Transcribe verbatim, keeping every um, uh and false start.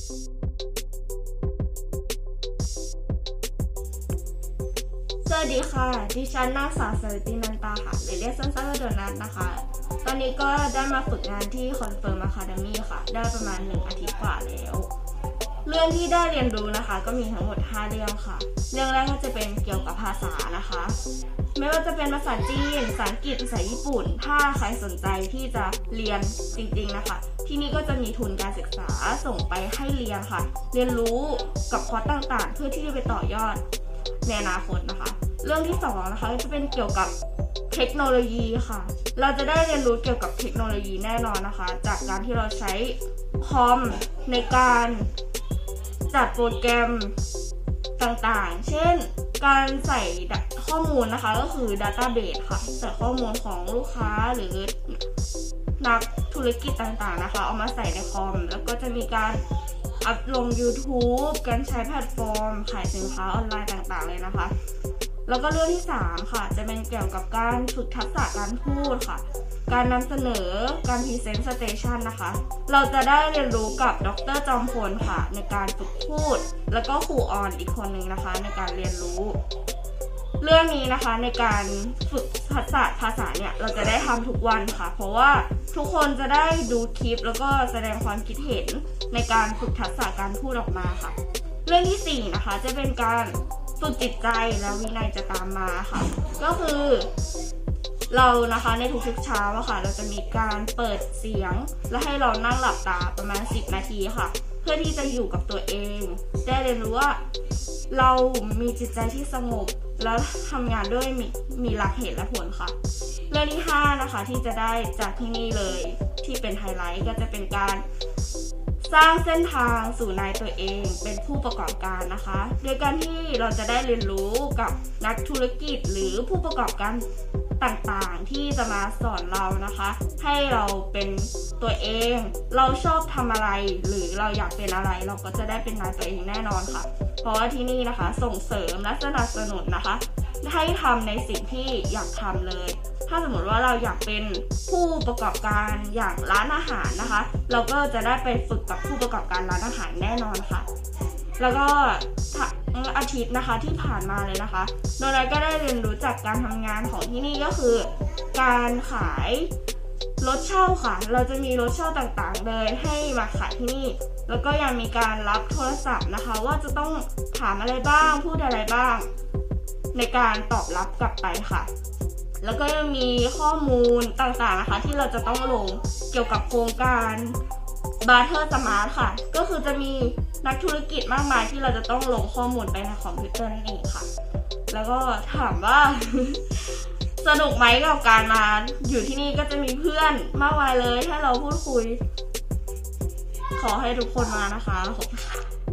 สวัสดีค่ะดิฉันนางสาวสริตินันตาค่ะหรือเรียกสั้นๆว่าโดนัทนะคะตอนนี้ก็ได้มาฝึกงานที่คอนเฟิร์มอะคาเดมี่ค่ะได้ประมาณหนึ่งอาทิตย์กว่าแล้วเรื่องที่ได้เรียนรู้นะคะก็มีทั้งหมดห้าเรื่องค่ะเรื่องแรกก็จะเป็นเกี่ยวกับภาษานะคะไม่ว่าจะเป็นภาษาจีนภาษาอังกฤษภาษาญี่ปุ่นถ้าใครสนใจที่จะเรียนจริงๆนะคะที่นี่ก็จะมีทุนการศึกษาส่งไปให้เรียนค่ะเรียนรู้กับคอร์สต่างๆเพื่อที่จะไปต่อยอดในอนาคตนะคะเรื่องที่สองนะคะจะเป็นเกี่ยวกับเทคโนโลยีค่ะเราจะได้เรียนรู้เกี่ยวกับเทคโนโลยีแน่นอนนะคะจากการที่เราใช้คอมในการจัดโปรแกรมต่างๆเช่นการใส่ข้อมูลนะคะก็คือ Database ค่ะใส่ข้อมูลของลูกค้าหรือนักธุรกิจต่างๆนะคะเอามาใส่ในคอมแล้วก็จะมีการอัพลง YouTube การใช้แพลตฟอร์มขายสินค้าออนไลน์ต่างๆเลยนะคะแล้วก็เรื่องที่สามค่ะจะเป็นเกี่ยวกับการฝึกทักษะการพูดค่ะการนำเสนอการพรีเซนต์สเตชันนะคะเราจะได้เรียนรู้กับดร.จอมพลค่ะในการฝึกพูดแล้วก็ครูออนอีกคนนึงนะคะในการเรียนรู้เรื่องนี้นะคะในการฝึกทักษะภาษาเนี่ยเราจะได้ทำทุกวันค่ะเพราะว่าทุกคนจะได้ดูคลิปแล้วก็แสดงความคิดเห็นในการฝึกทักษะการพูดออกมาค่ะเรื่องที่สี่นะคะจะเป็นการฝึกจิตใจแล้ววินัยจะตามมาค่ะก็คือเรานะคะในทุกๆเช้าอะค่ะเราจะมีการเปิดเสียงและให้เรานั่งหลับตาประมาณสิบนาทีค่ะเพื่อที่จะอยู่กับตัวเองได้เรียนรู้ว่าเรามีจิตใจที่สงบแล้วทำงานด้วยมีมีหลักเหตุและผลค่ะเรื่องที่ห้านะคะที่จะได้จากที่นี่เลยที่เป็นไฮไลท์ก็จะเป็นการสร้างเส้นทางสู่นายตัวเองเป็นผู้ประกอบการนะคะโดยการที่เราจะได้เรียนรู้กับนักธุรกิจหรือผู้ประกอบการต่างๆที่จะมาสอนเรานะคะให้เราเป็นตัวเองเราชอบทำอะไรหรือเราอยากเป็นอะไรเราก็จะได้เป็นนายตัวเองแน่นอนค่ะเพราะว่าที่นี่นะคะส่งเสริมและสนับสนุนนะคะให้ทำในสิ่งที่อยากทำเลยถ้าสมมติว่าเราอยากเป็นผู้ประกอบการอย่างร้านอาหารนะคะเราก็จะได้ไปฝึกกับผู้ประกอบการร้านอาหารแน่นอนค่ะแล้วก็อาทิตย์นะคะที่ผ่านมาเลยนะคะโดนัทก็ได้เรียนรู้จากการทำงานของที่นี่ก็คือการขายรถเช่าค่ะเราจะมีรถเช่าต่างๆเลยให้มาขายที่นี่แล้วก็ยังมีการรับโทรศัพท์นะคะว่าจะต้องถามอะไรบ้างพูดอะไรบ้างในการตอบรับกลับไปค่ะแล้วก็ยังมีข้อมูลต่างๆนะคะที่เราจะต้องลงเกี่ยวกับโครงการบาร์เทอร์สมาร์ทค่ะก็คือจะมีนักธุรกิจมากมายที่เราจะต้องลงข้อมูลไปในคอมพิวเตอร์นั่นเองค่ะแล้วก็ถามว่า สนุกไหมกับการมาอยู่ที่นี่ก็จะมีเพื่อนมากมายเลยให้เราพูดคุยขอให้ทุกคนมานะคะขอบคุณค่ะ